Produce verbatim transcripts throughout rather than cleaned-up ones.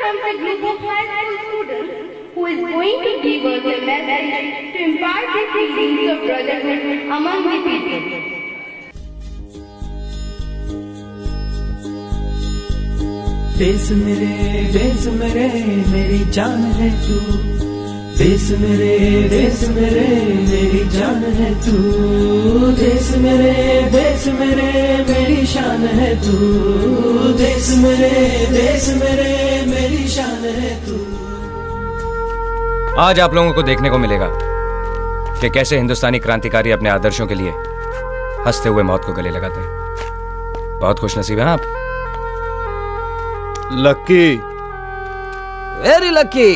comes a group of high school students who is going to give us a message to impart the feelings of brotherhood among the people. देश मेरे देश मेरे मेरी जान है तू, देश मेरे देश मेरे मेरी जान है तू, देश मेरे देश मेरे मेरी शान है तू, देश मेरे देश मेरे मेरी शान है तू। आज आप लोगों को देखने को मिलेगा कि कैसे हिंदुस्तानी क्रांतिकारी अपने आदर्शों के लिए हंसते हुए मौत को गले लगाते हैं। बहुत खुशनसीब हैं आप। Lucky, very lucky.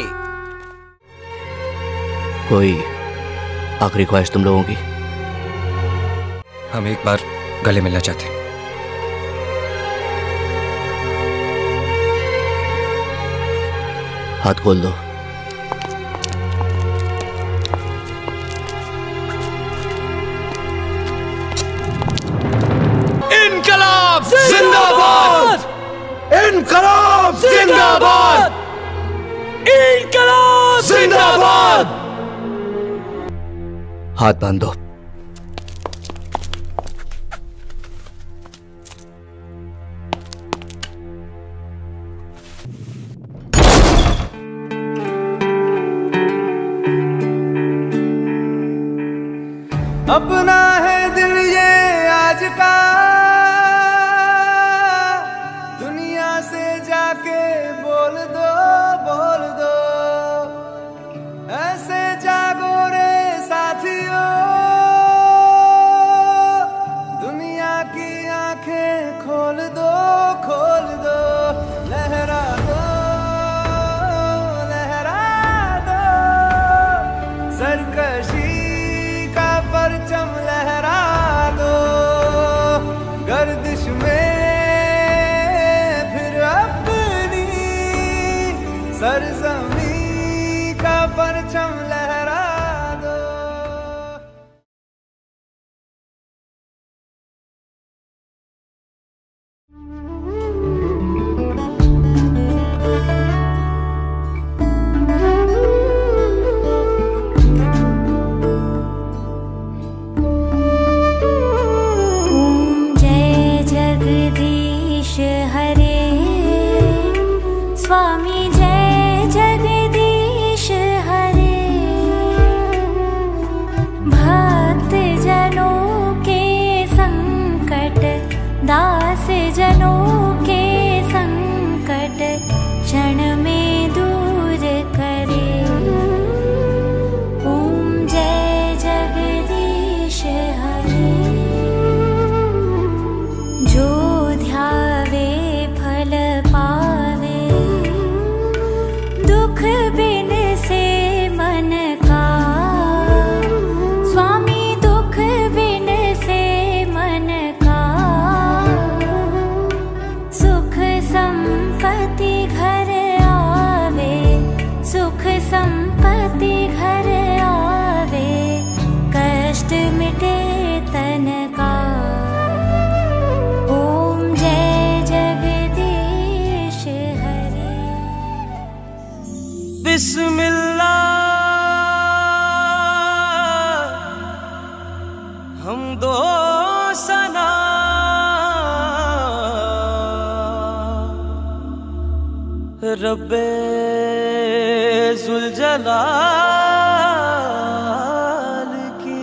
कोई आखिरी ख्वाहिश तुम लोगों की? हम एक बार गले मिलना चाहते हैं। हाथ खोल दो। इनकलाब जिंदाबाद, इनकलाब जिंदाबाद, इनकलाब जिंदाबाद। हाथ बांध दो। अपना है दिल ये आज का, दुनिया से जाके बोल दो बोल दो, ऐसे जागो रे साथियों, दुनिया की आंखें खोल दो खोल दो, लहरा दो लहरा दो, सरकशी का परचम लहरा दो, गर्दिश में फिर अपनी सरजमी का परचम लहरा दो। ओम जय जगदीश हरे, स्वामी जय जगदीश हरे, भक्त जनों के संकट, दास जनों के संकट क्षण में दूर करे। ओम जय जगदीश हरे, जो ध्यावे फल पावे, दुख बिन से मन का, स्वामी दुख बिन से मन का, सुख संपत्ति घर आवे, सुख संपत्ति घर आवे, कष्ट मिटे तन का। ओम जय जगदीश हरे। बिस्मिल्लाह, हम दो सना, रब्बे जुल जलाल की।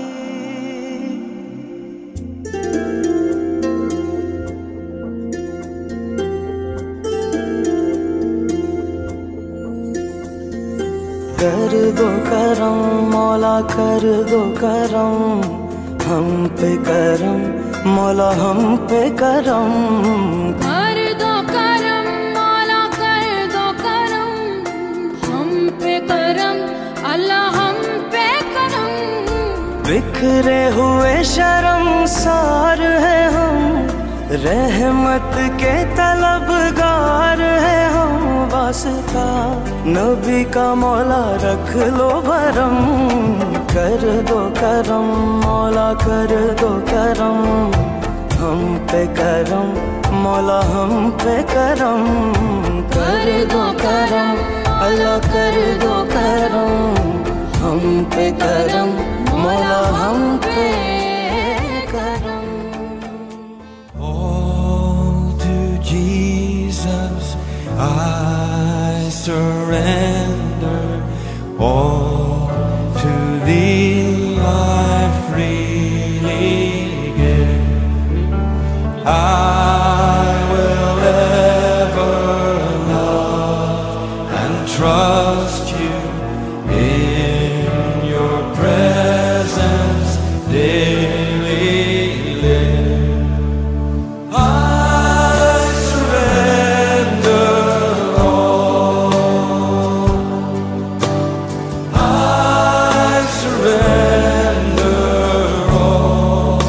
कर दो करम मौला, कर दो करम हम पे करम मौला, हम पे करम। कर दो करम मौला, कर दो करम हम पे करम, अल्लाह हम पे करम। बिखरे हुए शर्मसार है हम, रहमत के तलबगार है हम, वास्ता नबी का मौला रख लो भरम। कर दो करम मौला, कर दो करम हम पे करम मौला हम पे करम कर दो करम, अल्लाह कर दो करम हम पे करम, मौला हम पे करम। All to Jesus I surrender, all to Thee I freely give. I will ever love and trust You in Your presence daily live. I surrender all. I surrender all.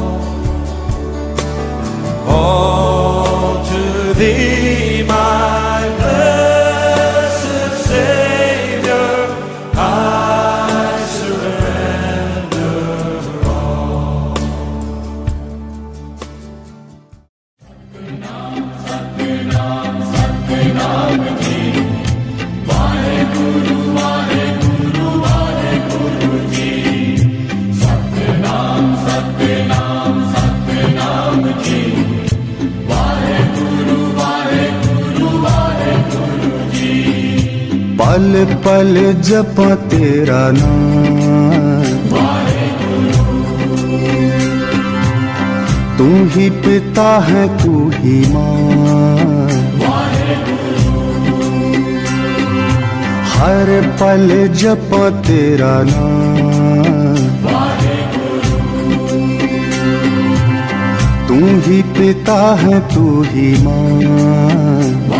All to Thee, my blessed Savior. I surrender all. पल पल जपा तेरा नाम, तू ही पिता है तू ही माँ, हर पल जपा तेरा नाम, तू ही पिता है तू ही माँ।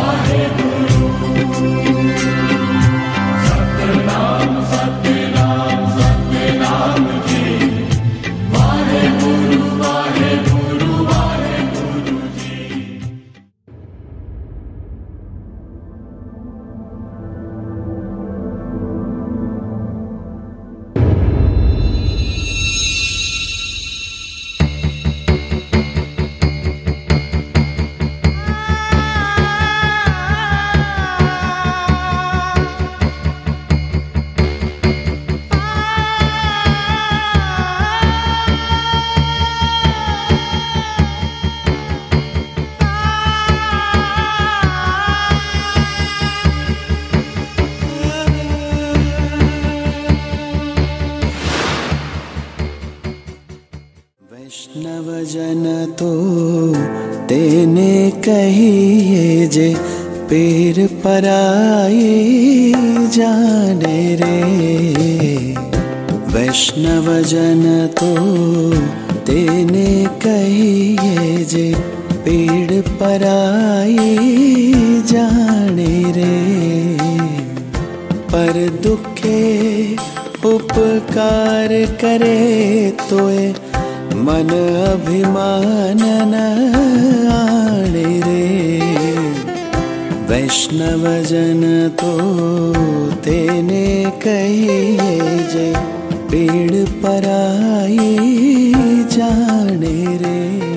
वैष्णव जन तो तेने कहिए जे पीर पराई जाने रे। वैष्णव जन तो तेने कहिए जे पीड़ पराई जाने रे। पर दुखे उपकार करे तोए मन अभिमान न आने रे। वैष्णव जन तो तेने कहिए जे पीड़ पराई जाने रे।